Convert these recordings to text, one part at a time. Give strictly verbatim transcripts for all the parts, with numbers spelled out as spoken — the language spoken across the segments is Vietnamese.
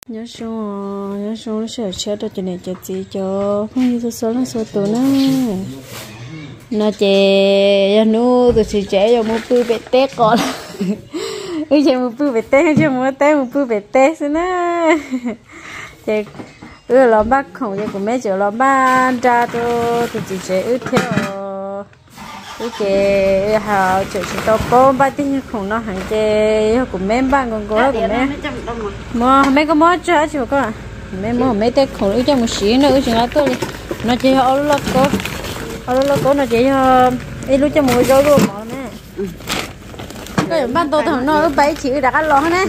nhớ xong nhớ xong nó sẽ chết được cho nên chết gì cho không như tôi số nó số tuổi nữa nó trẻ nó tôi chỉ trẻ cho một bữa bể tết còn cái gì một bữa bể tết chứ một tết một bữa bể tết xí nữa trẻ ư lo bác không giờ của mấy chỗ lo ba ra tôi tôi chỉ trẻ ư theo ư trẻ hào chỗ chỉ tao có ba tiếng không nó hàng trẻ của mấy ba con cô của mấy mà mấy con mót cho chị có à mấy mót mấy tết không ư cho một xí nữa ư chừng là tôi nó chỉ họ lo có họ lo có nó chỉ họ đi lúc cho mùi rau luôn mà nè cái ban tôi thằng nó bảy chỉ đã ăn lo nè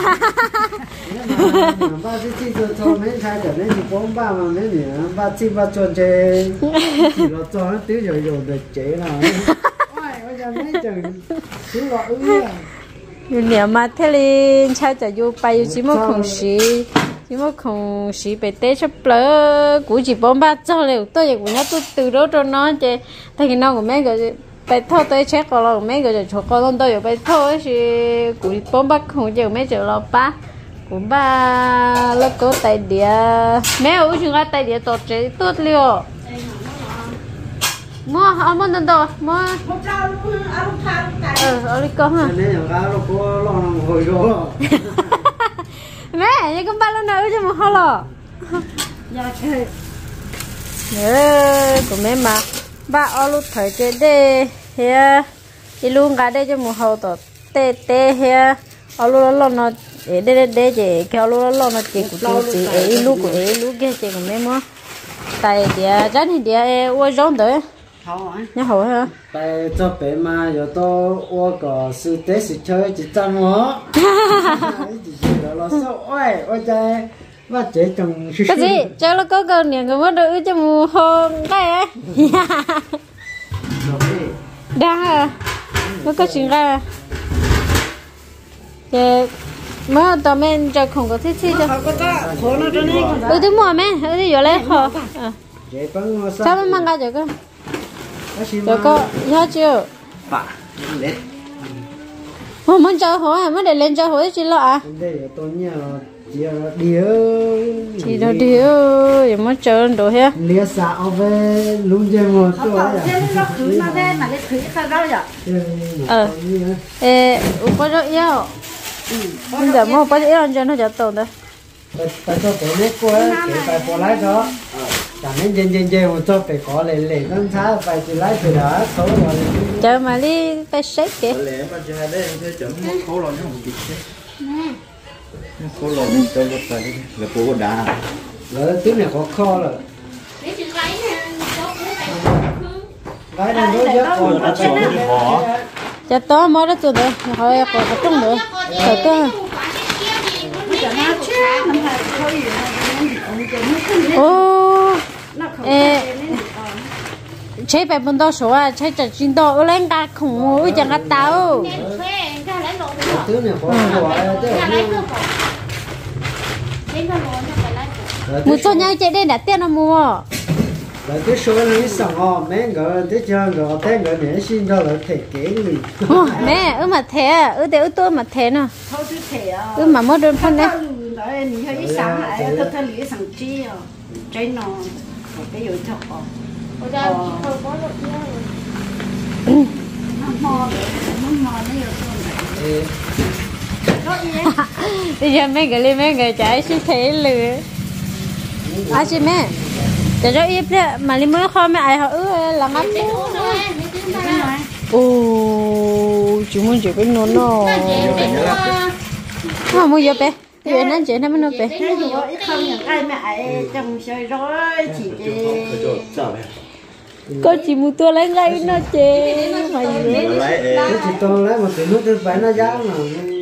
ba chỉ chỉ cho cho mấy cái cái này thì bốn ba mà mấy nè ba chỉ ba cho chơi chỉ là cho nó tiêu rồi rồi để chế nào ôi bây giờ mấy chừng thiếu lo ư nếu mà thế thì cha cho vô bay chỉ một không xí chỉ một không xí bị té sắp lỡ cũ chỉ bốn ba cho liệu tôi giờ cũng nhớ tôi từ đó cho nó chơi thay cái nó của mấy cái bị thâu tới chết còn lo mấy cái cho con con tôi giờ bị thâu thì cũ bốn ba không giờ mấy giờ lo ba cũng ba lớp có tay đĩa mấy ở chúng ta tay đĩa tốt chế tốt liệu mua ở bên đâu mua ờ ở đi con hả nên là cái nó có lo nó hồi rồi mẹ như con ba lần nữa cho một hồi lò dạ chơi của mẹ mà ba ở lúc thời chơi đây he đi luôn cả đây cho một hồi tốt tê tê he ở lúc đó nó để để để để cái lúc đó nó chơi của tôi chỉ ấy lúc của ấy lúc kia chơi của mẹ mà tại địa rất thì địa uống rong đấy nhớ hỏi hả tại cho bé mà giờ tôi uống có sự tết sự chơi chỉ chăm nó chỉ chỉ là sao ôi ôi trời mà chế trồng cái gì chơi nó có cơ niệm cái mất đỡ cho mù hôn cái ấy đang à nó có chuyện ra chơi mới tao men chơi không có thích gì đâu ừ tôi mua men ừ thì giờ lấy họ sao mà mang cái gì cơ giờ có nhớ chưa không muốn chơi hỏi mới để lên chơi hỏi chứ lo à chỉ là điều giờ mới chơi đồ hết lia xạo về luôn chơi một tuổi ờ ê có rất yêu bây giờ mua có yêu cho nó chặt tồn đấy tại cho cái này qua cái phải bỏ lại đó chẳng nên dần dần dần một cho phải có lệ lệ con tháo phải chỉ lấy từ đó số rồi chờ mà đi phải xếp kìa lệ mà chờ đây sẽ chậm một khối lon nó một kịch chứ khối lon cho một cái là cố đá rồi tiếng này có kho rồi cái này nó rất nó chịu cái bỏ chặt to mới đó rồi hồi còn có trúng nữa rồi cơ ô ê chế bài bên đó số à chế chặt chín độ lên cả khủng ngồi chẳng cả tao tiếng này có kho một số nhau chạy đến đã tiền nó mua là cái số này sòng họ mấy người thế cho người thế người này xin cho là thể kế gì mẹ ư mà thế ư để ư tôi mà thế nè ư mà mất đơn phân đấy 你看一上来，他他脸上接哦，真喏，我给有条哦。我家头发都掉了。那毛的，那毛的有多呢？ bây giờ mấy người lên mấy người chạy xí thế lừa à chị mẹ để cho ít đấy mà đi mới kho mẹ ai họ ư là ngắt ô chúng mình chỉ biết nón nó không mua gì bé giờ nó chuyện nó mới nó bé không những ai mẹ chồng chơi rồi chỉ có chỉ mua tua lấy ngay nó chê mà gì đấy chỉ tôi lấy một cái nước cái phải nó giá mà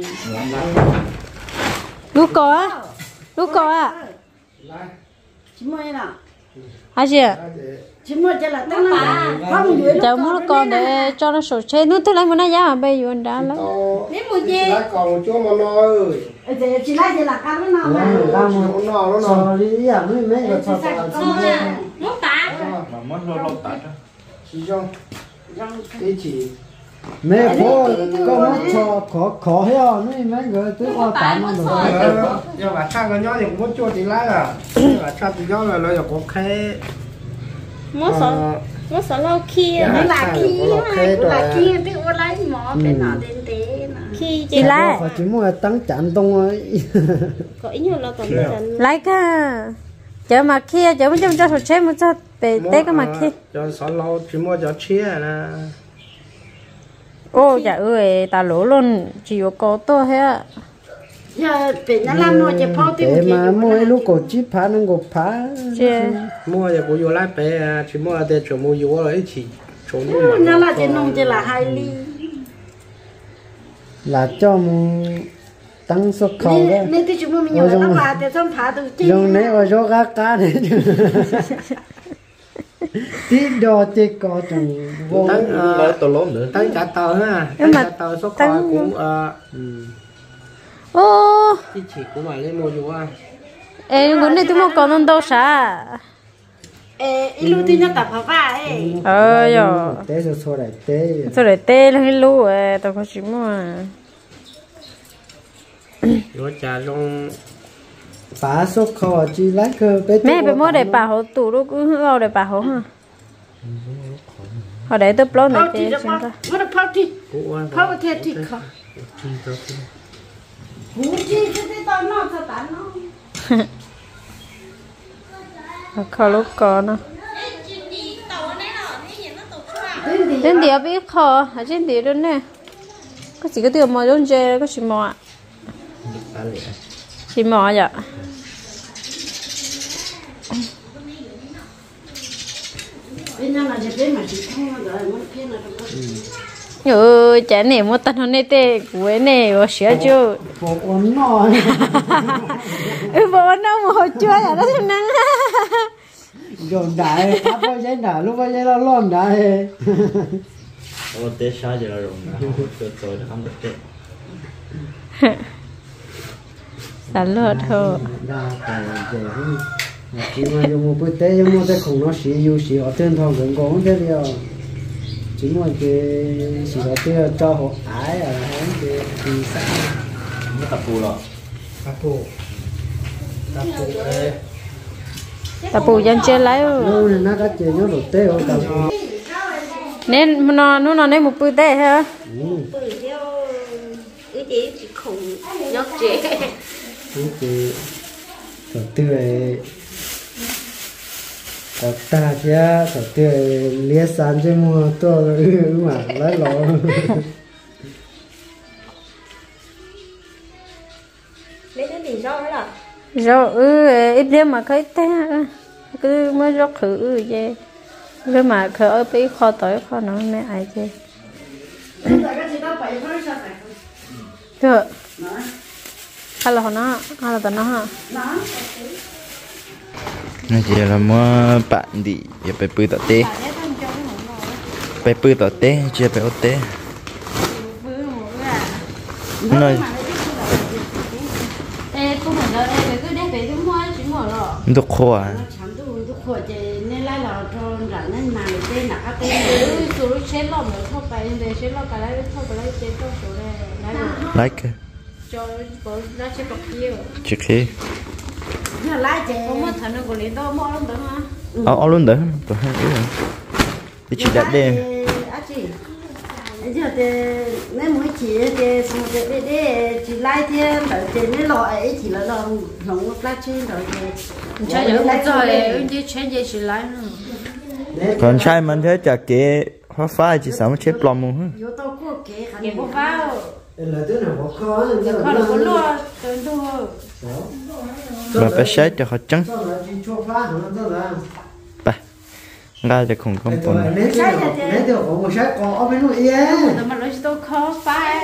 lúc có lúc có à chỉ mua nào à chị à chỉ mua cho là tăng là không dưới cháu mua con để cho nó sổ chế nước tôi lấy một nó giá mà bây giờ đã lắm nếu mua gì còn chỗ mà nói chỉ lấy gì là cao nó nào mà nó nó nó đi à mấy mấy cái sao sao nó tả mà mất rồi lâu tả chỉ cho cái chỉ mẹ bố có nó cho khó khó heo nữa mấy người tới qua tám năm rồi giờ bà cha cái nhỏ thì cũng muốn cho chị lái à bà cha chị nhỏ là nó có khe mua sợ mua sợ lâu kia nó là kia nó là kia biết ô lấy mỏ cái nọ đến té khi chị lái phải chỉ mua tăng chặn tông ấy có ít nhiều là còn lái cả chợ mà kia chợ mới cho cho sốt chém mới cho về té cái mà kia cho sáu lâu chỉ mua cho chia nè ô dạ ơi ta lỗ luôn chỉ có to hết giờ bị nó làm nuôi chỉ phao tiêu mà mua lúc cổ chip phá nó cổ phá mua giờ cũng vô lái bé chỉ mua để cho mua vô rồi chỉ cho nó là chỉ nông chỉ là hai ly là cho tăng xuất khẩu đó nên thì chúng mình nhiều lắm là để xong phá từ chi dùng này ở chỗ cá cá này tí đồ chỉ có trong vô lấy tổ lốm nữa tới cả tàu ha cả tàu xuất khẩu cũng ô chỉ chỉ cũng mà lên mua vô à em muốn này tôi mua con non đâu sa ê ilu thì nó tập phá ấy ờ yo té rồi số này té số này té là ilu ê tao có chỉ mua rồi trả trong phá xuất khẩu chỉ lấy cơ mẹ phải mua để bảo hộ tủ lúc cứ vào để bảo hộ ha họ để tôi plot này thế xem coi nó là phao thì phao thì thì khó hú chi cái tao nó sao tán nó khó lúc có nó trên địa biết khó ở trên địa luôn nè có chỉ có tiêu mò luôn chơi có chỉ mò chỉ mò vậy ừ chả nè mua tận hôm nay tê cuối nè ở sữa chưa bộ ổn nồi ừ bộ nó mua chưa à đó thằng năng rồi đại áp bao giấy đại lúc bao giấy nó lon đại ô té sai giờ rồi rồi rồi nó không được té sản lợt thôi chỉ mà dùng một bữa té dùng một cái khung nó xì yêu xì ở trên thòng cũng có thế đi à chỉ mà cái xì ở trên cho họ ái à hắn cái thì sao nó tập phù rồi tập phù tập phù ta bù dân chơi lấy nó nó có chơi nó được té ở tập phù nên nó nó nó nên một bữa té hả cái gì chỉ khủng nhóc trẻ cái đầu tư có ta chứ đầu tư lia san chứ mua tôi mà lấy lỗ lấy cái gì rau đó rau ừ ít đêm mà thấy té cứ mới rau khử ừ vậy cái mà khử ở bên kho tỏi kho nó mẹ ai chứ được hay là nó hay là tao nó hả nó chỉ là mua bạn đi giờ phải bơi tọt té phải bơi tọt té chưa phải ốt té nói ê không phải đâu ê cứ đem về chúng mua chúng mua rồi đục khô à khổ chị nên lại là cho rảnh nên mà người tên là các tên ừ số lúc chết lỏng nữa không phải để chết lỏng cả lấy không phải lấy chết không số này lấy like cho bố ra chết bọc kia chưa khi nhưng lại chị không mất thằng nó còn đến đâu mua lắm đó hả ao ao luôn đấy tôi hay cái này thì chỉ đặt đen à chị giờ thì nếu mới chỉ thì xong thì để để chỉ lại thêm rồi thì nếu lọ ấy chỉ là lọ không có lá trên rồi thì chơi giờ lại rồi anh chỉ chơi gì chỉ lấy nữa còn trai mình thế chả kế hoa phai chỉ sống chết plom luôn vô tao có kế khả để bố vào là thứ nào có khó khó là có lúa tới thôi mà phải xét cho họ trắng ba ra cho cùng công tuần nếu nếu được có một sách có ở bên nội yên tao mà nói tôi khó phá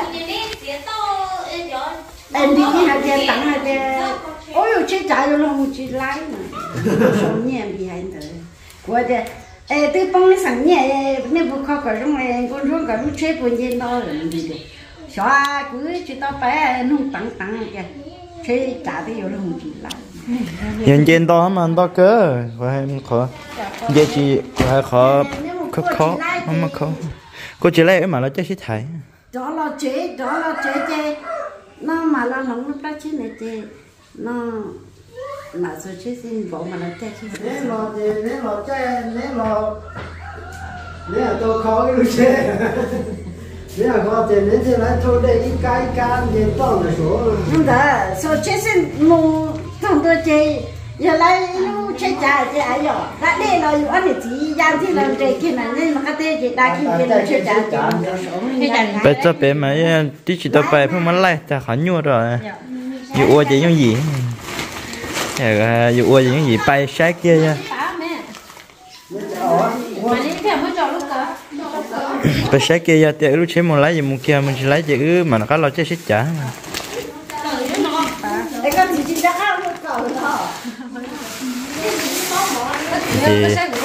em đi đi hai tiền tặng hai tiền ôi chơi trái rồi không chỉ lái mà sống nhẹ bị hay nữa của thế ê tôi bông cái sẵn nhẹ nên vừa khó cả trong này con rong cả lúc chơi buồn nhiên đó rồi đi được xóa cứ chỉ tao phải nung tặng tặng kìa chơi trả thì rồi không chỉ lái hiện trên to mà to cơ và khó giờ chỉ phải khó khó khó mà khó cô chỉ lấy mà nó chết chết thấy đó là chế đó là chế chế nó mà là nó nó ta chế này chế nó mà số chế xin bỏ mà nó chế chế nếu lo chế nếu lo chế nếu lo nếu là tôi khó cái chế nếu là khó chế nếu chế lại thôi để ít cái cái gì toàn là số nhưng đó số chế xin mù thằng tôi chế giờ lại lu chế trả chế ai rồi đã đây là ăn thì chỉ giao thì là chế kia này nên mà cái thế chế đại kia kia là chế trả bây giờ bé mà tí chỉ tao bé phải muốn lấy ta khỏi nhua rồi dù ua chỉ những gì dù ua chỉ những gì bay sát kia nha bay sát kia ra thì lúc chế muốn lấy gì muốn kia mình chỉ lấy chữ mà nó có lo chế xích trả thì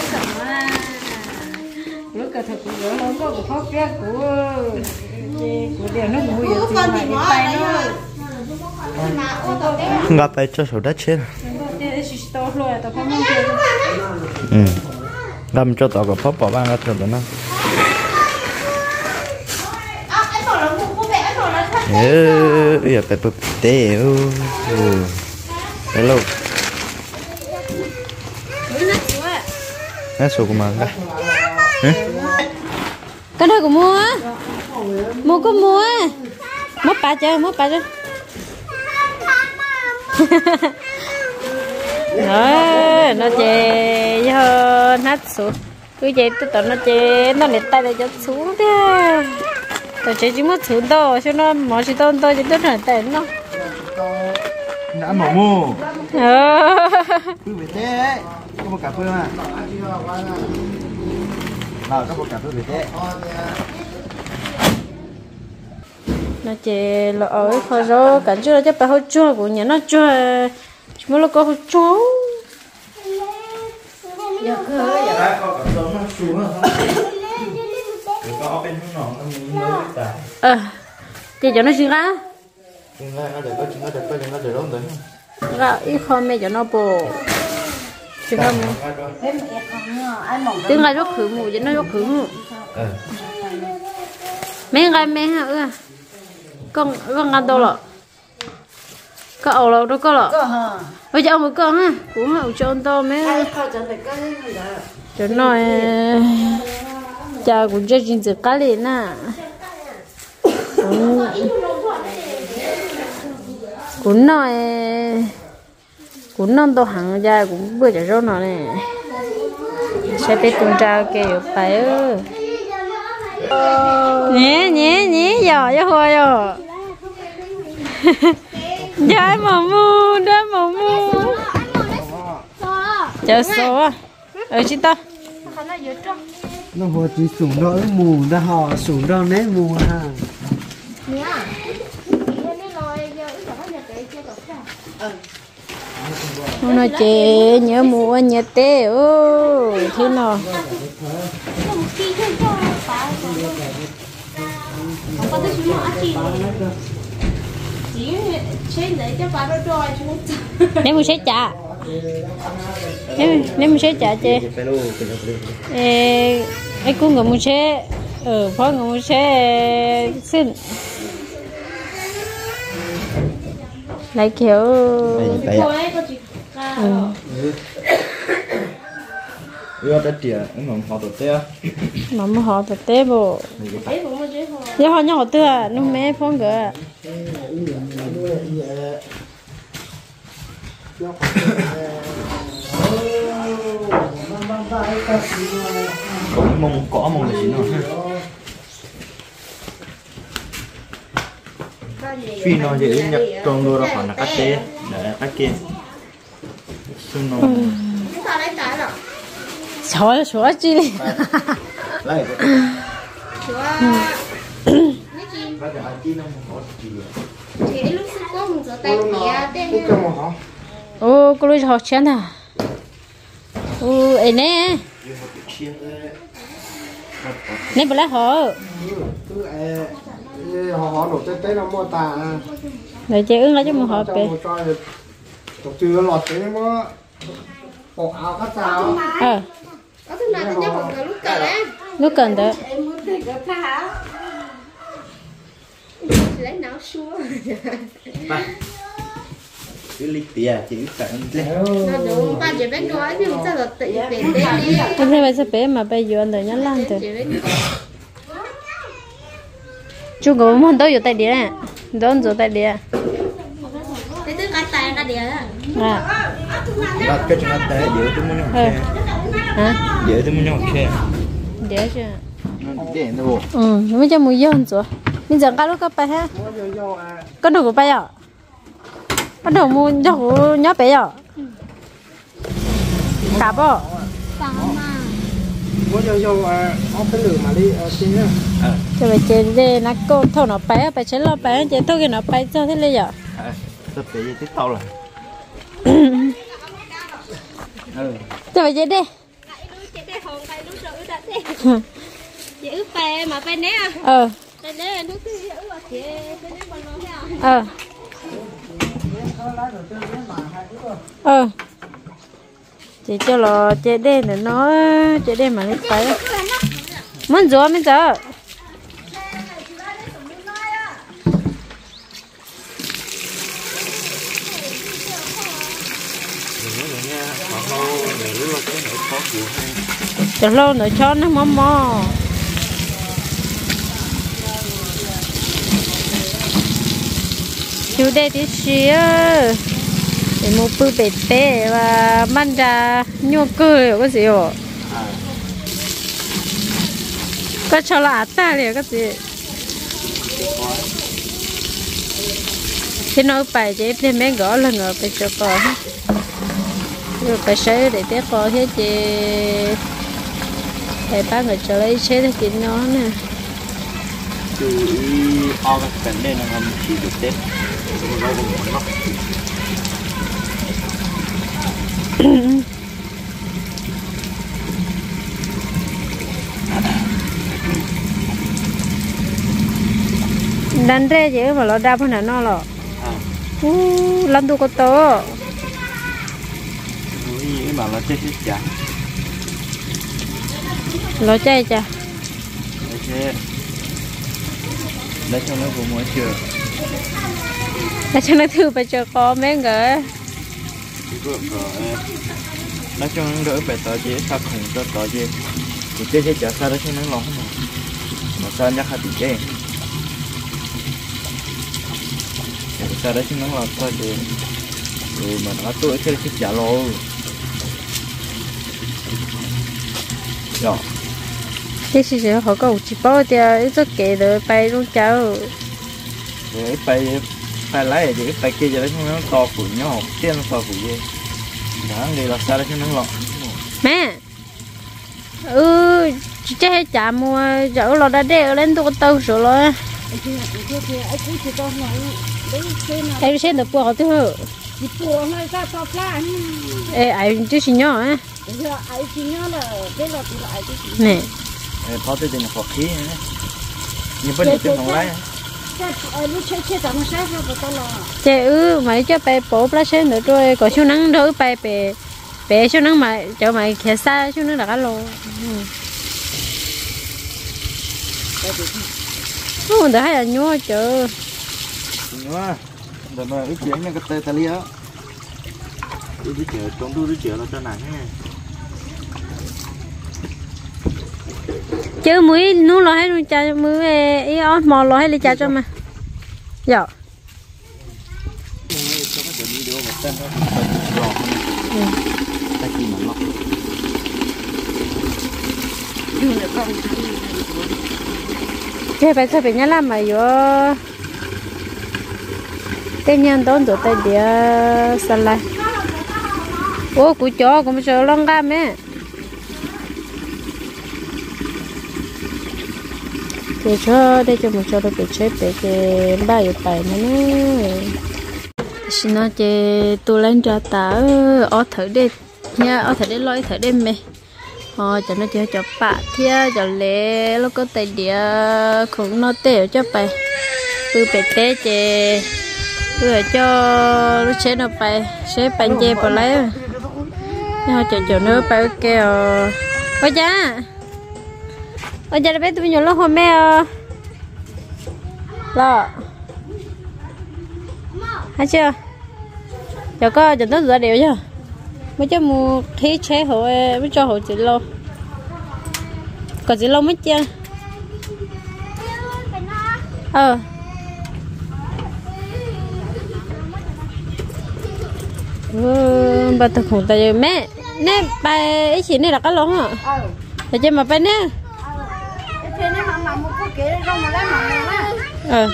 lúc cả thật của nó có của khó kia của của điều nó mua gì thì mà đi tay nó gặp phải cho số đất chết ừ gặp cho tao có phốt bỏ ban ra thường nó ừ bây giờ phải bực tê ừ hello nó số của mình đây cái đó của mua mua có mua mất bà chơi mất bà chơi rồi nó chè cho nát xuống cứ vậy tôi tưởng nó chè nó liệt tay để cho xuống thế tôi chè chỉ mất xuống đâu cho nó mỏ chỉ tôn tôi chỉ tốt hơn tay nó đã mỏ mua cứ về thế có một cà phê mà nào có một cà phê về thế nó chè là ở kho rau cảnh chưa là chắc phải hỗ chua của nhà nó chua chúng nó có hỗ chua giờ cơ đã có cả nó xuống có bên nó nó mới ta ờ thì cho nó xin ra chúng ta nó để có chúng ta để có chúng ta để đâu đấy ra ít kho mẹ cho nó bổ xin ra mua thêm một con ai mỏng tiếng ai rất khử mù cho nó rất khử mù mấy ngày mấy hả ư con con ăn đâu lọ có ẩu lọ đâu có lọ bây giờ ông một con ha cũng ẩu cho to mấy cho nó cha cũng cho chuyện gì cá liền nè cũng cũng nói cũng non to hàng ra cũng bữa giờ nó nè sẽ biết tuần tra kêu phải ư nhé nhé nhé giờ giờ hồi giờ giờ mà mua đó mà mua chờ số à ở trên ta nó vừa chỉ sủng đó mù ra họ sủng đó nấy mù ha nó chế nhớ mua nhớ té ô thế nào nếu muốn sẽ trả nếu nếu muốn sẽ trả chị ai cũng người muốn sẽ ở phó người muốn sẽ xin lại kiểu ưa đất tiền nó họ tổ tế mà mà họ tổ tế bộ giờ họ nhỏ tưa nó mẹ phong gỡ mông cỏ mông là gì nữa phi nó dễ nhập trong đôi là khoảng là cắt tê để cắt kia xương nó xóa xóa chi đi lại ô cô lui học chén à ô ấy nè nè bữa lát họ họ họ đổ tới tới nó mua tà rồi chơi ứng lại cho một hộp về tổ chức lọt tới nó bộ áo cắt sao ờ có thứ nào tôi nhắc một cái lúc cần đấy lúc cần đó thì có phá lấy não xua cái ly tìa chỉ cần lên nó đúng ba chỉ biết nói chứ sao là tự về đi Thế bây giờ bé mà bây giờ anh nhớ lan từ chú có muốn đâu vô tay đĩa nè đâu vô tay đĩa thế tức cái tay cái đĩa à đặt cái chân tay đĩa tôi muốn nhậu hả đĩa tôi muốn nhậu xe đĩa chưa đĩa đâu ừ mới cho mùi dọn rồi mình chẳng có lúc có bay ha có đồ của bay à có đồ mua cho của nhớ bé à cả bộ muốn cho cho ông cái lửa mà đi chơi nhá cho bà chơi đi nó cô thâu nó bay bà chơi lo bay chơi thâu cái nó bay cho thế này à tôi phải tiếp tàu rồi cho bà chơi đi chị ướp bè mà bè né à ờ bè né nước cái ướp mà chị bè né còn nó thế ờ ờ chị cho lo chơi đen để nó chơi đen mà lấy phải muốn rửa mới rửa cho lâu nữa cho nó mò mò chú đây tí xíu để mua bự bể tê và mang ra nhua cười có gì hả có cho là ta liền cái gì thế nói bài chế thêm mấy gõ là ngờ phải cho con rồi phải xây để té con thế chị thầy ba người cho lấy chế thì chị nó nè chú ý o cái phần đây là không chỉ được tết đánh rê chứ mà nó đau hơn nó lọ làm đồ có to ý bảo là chết chết chả nó chay chả chết lấy cho nó vừa mới chưa để cho nó thư phải cho con mấy người rồi nói cho nó đỡ phải tao chế sao không cho tao chế thì chế chế chả sao đó chứ nó lòng mà mà sao nhắc hạt chế sao đó chứ nó lòng tao chế rồi mà nó tuổi chế chế chả lo rồi thế thì sẽ họ có chỉ bao thì rất kệ rồi bay luôn cháu để bay bay lái thì bay kia cho nó to phủ nhau tiên to phủ gì đó người là sao đó chứ nó lòng mẹ ừ chứ hay chả mua dẫu lo đã đeo lên tôi có tàu rồi lo em xem được bùa thế hả bùa hơi ra to ra ê ai chứ xin nhỏ á ai xin nhỏ là cái là thì lại nè tháo tới tiền học khí này nhưng vẫn tiền không lái chị ư mày cho bé bố lá sen nữa rồi có số nắng đỡ bé bé bé số nắng mà cho mày khé xa số nắng là cá lô không để hay là nhua chờ nhua để mà ít chuyện nha cái tay ta lia đi đi chợ trong đu đi chợ là cho nặng nha chứ muối nú lo hay luôn cha muối ấy on mò lo hay lấy cha cho mà dạ cái phải sao phải nhớ làm mà vô tên nhân đón rồi tay địa săn lại ô cụ chó cũng sợ lông cam ấy để cho đây cho một cho nó bị chết để cái ba giờ bảy nữa xin nó chơi tôi lên cho tao ở thử đi nha ở thử đi lôi thử đi mày họ cho nó chơi cho bạn thia cho lẽ nó có tay địa cũng nó tệ cho bài từ bể té chơi từ cho nó sẽ nó bài sẽ bàn chơi vào lấy họ cho cho nó bài kêu có giá ôi giờ bé tụi nhỏ lo hôm mẹ lo hay chưa giờ có giờ nó rửa đều chưa mới cho mua thế chế hộ mới cho hộ chị lâu còn chị lâu mới chưa ờ ừ, bà thực không tại mẹ nè bà ấy chỉ này là cái lỗ hả để cho mà bà nè ờ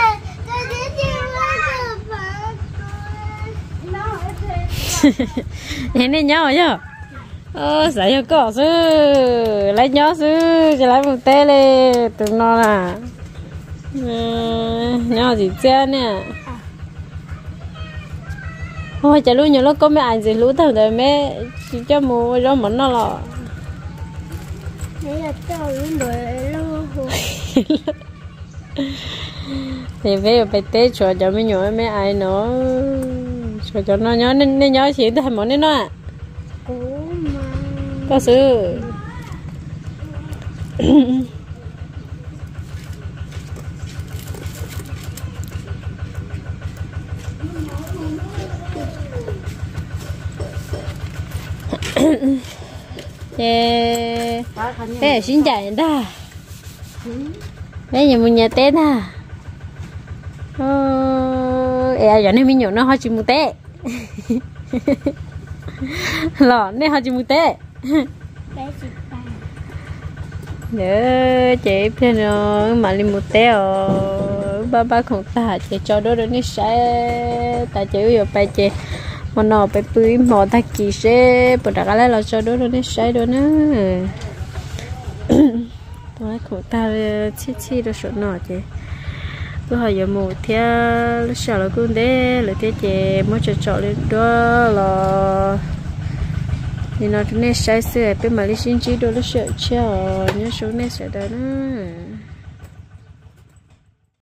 thế này nhau chứ ờ xảy ra có sư lấy nhau sư cho lấy một tê lên tụi nó là nhau gì chơi nè thôi chả luôn nhiều lúc có mấy anh gì lú thằng đời mẹ chỉ cho mua rau mắm nó lọ đấy là cho luôn rồi luôn thì về phải tết cho cho mấy nhỏ mấy ai nó cho cho nó nhớ nên nên nhớ chuyện thay món nên nó à có sự thế thế xin chào ta đây nhà mình nhà tết à ờ giờ này mình nhổ nó hơi chim tết lọ này hơi chim tết nữa chị bên nó mà đi một té ở ba ba không ta chị cho đó đó nó sẽ ta chỉ yêu bài chị mà nó phải bưởi mỏ ta kỳ sẽ bữa đó lại là cho đó đó nó sẽ đó nữa tôi không ta chi chi đó số nọ chị cứ hỏi giờ một thế sợ là cũng thế là thế chị mới cho chọn lên đó là thì nó nên sai sửa bên mà lấy xin chỉ đồ nó sợ chờ nhớ số này sẽ đó nữa